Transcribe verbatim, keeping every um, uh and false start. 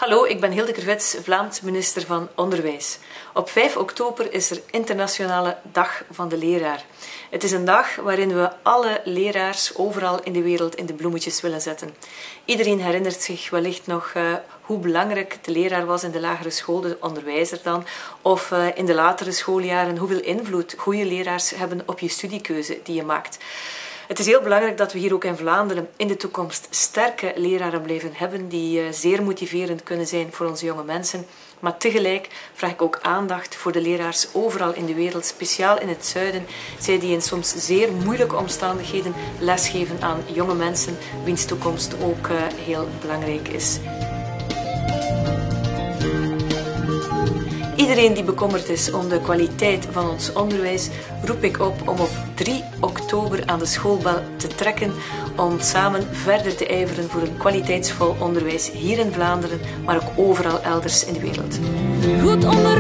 Hallo, ik ben Hilde Krevets, Vlaams minister van Onderwijs. Op vijf oktober is er Internationale Dag van de Leraar. Het is een dag waarin we alle leraars overal in de wereld in de bloemetjes willen zetten. Iedereen herinnert zich wellicht nog uh, hoe belangrijk de leraar was in de lagere school, de onderwijzer dan, of uh, in de latere schooljaren hoeveel invloed goede leraars hebben op je studiekeuze die je maakt. Het is heel belangrijk dat we hier ook in Vlaanderen in de toekomst sterke leraren blijven hebben die zeer motiverend kunnen zijn voor onze jonge mensen. Maar tegelijk vraag ik ook aandacht voor de leraars overal in de wereld, speciaal in het zuiden. Zij die in soms zeer moeilijke omstandigheden lesgeven aan jonge mensen, wiens toekomst ook heel belangrijk is. Iedereen die bekommerd is om de kwaliteit van ons onderwijs, roep ik op om op drie oktober aan de schoolbel te trekken om samen verder te ijveren voor een kwaliteitsvol onderwijs hier in Vlaanderen, maar ook overal elders in de wereld. Goed onder